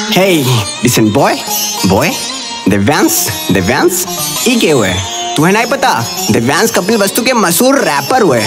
Hey, listen boy, Devyansh, ई के हुए तुम्हें नहीं पता? देव्यांश कपिल वस्तु के मशहूर रैपर हुए।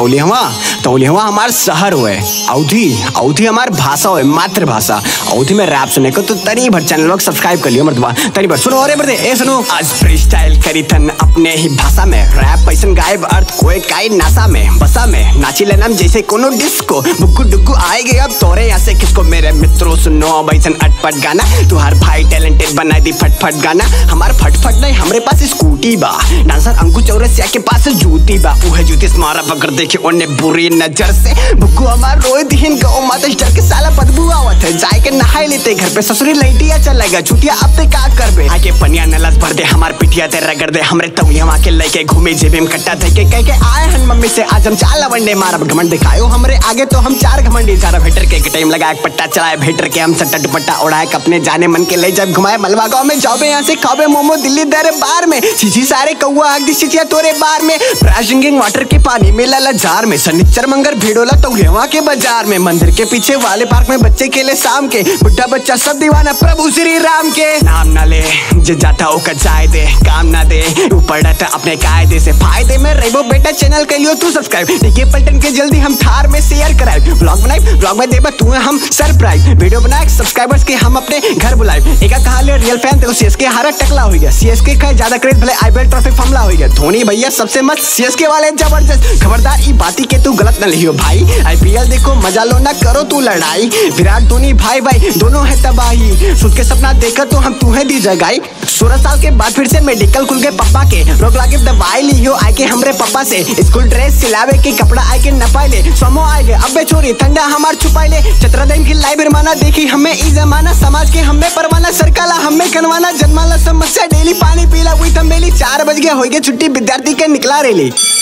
तौलिहवा हमार शहर हुए। अवधी हमार भाषा हुए, मातृभाषा। अवधी में रैप सुने को तो तनी भर चैनल लोग सब्सक्राइब कर लियो मर्दबा। तनी भर सुनो और ए सुनो। आज फ्री स्टाइल करी थन अपने ही भाषा में। रैप पैसन गायब अर्थ कोई काई नासा में बसा में नाची लेना जैसे कोनो डिस्को। बुक्कू डुक्कू आएगे अब तोरे यहाँ से किसको? मेरे मित्रों सुनो बैसन अटपट गाना। तुहार भाई टैलेंटेड बना दी फटफट गाना। हमार फटफट नहीं, हमरे पास स्कूटी बा। डांसर अंकु चौरसिया के पास जूती बा। उहे जूती स्मारा पकड़ देखे ओने बुरी नजर से। बुक्कू हमार रोए दिहिन गौ माता डर के साला बदबू आवत है। जाए के नहाए लेते घर पे ससुरी लैटिया चलेगा छुटिया अब ते का करबे? आके पनिया नलस भर दे हमार पिटिया ते रगड़ दे। हमरे तौलिया के लेके घूमे जेबे में कट्टा थे के कह के आए हन मम्मी से आज हम चाल वनडे मारब। घमंड दिखायो हमरे आगे तो हम चार घमंडी। सारा भेटर के टाइम लगा एक पट्टा चलाए भेटर के हम सट्टा दुपट्टा उड़ाए अपने जाने मन के ले जब घुमाए मलवा गांव में जाओ यहाँ से खाओ मोमो दिल्ली दरबार में। सीसी सारे कौआ आग दी सिटिया तोरे बार में। ड्रिंकिंग वाटर के पानी में लाला जार में। सनिचर मंगर भीड़ोला तौलिया के बाजार में। मंदिर के पीछे वाले पार्क में बच्चे खेले शाम के। बुढ़ा बच्चा सब दीवाना प्रभु श्री राम के। नाम ना ले जे जाता हो जाए दे काम ना दे ऊपर डटा अपने कायदे से फायदे में रेबो बेटा चैनल के लिए तू सब्सक्राइब। देखिए पलटन के जल्दी हम थार में शेयर कराए। ब्लॉग बनाए ब्लॉग में देबा तू हम सरप्राइज। वीडियो बनाए सब्सक्राइबर्स के हम अपने घर बुलाए। एका कहा ले रियल फैन देखो सीएसके हारा टकला हो गया। सीएसके का ज्यादा क्रेज भले आईपीएल ट्रॉफी फमला हो गया। धोनी भैया सबसे मस्त सीएसके वाले जबरदस्त। खबरदार ई बाती के तू गलत न लियो भाई। आईपीएल देखो मजा लो ना करो तू लड़ाई। विराट धोनी भाई दोनों है तबाही। सुध के सपना देखा तो हम तुम्हें दी जगाई। 16 साल के बाद फिर से मेडिकल खुल गए पापा के। रोग लागे दवाई लियो आए के हमरे पापा से। स्कूल ड्रेस सिलावे के कपड़ा आए के न पाइले। सोमो आए गए अबे छोरी ठंडा हमार छुपाई ले। चतुर्दिन की लाइव रमाना देखी हमें ई जमाना। समाज के हमें परवाना सरकाला हमें कनवाना। जन्माला समस्या डेली पानी पीला हुई थमेली। 4 बज गया हो गया छुट्टी विद्यार्थी के निकला रेली।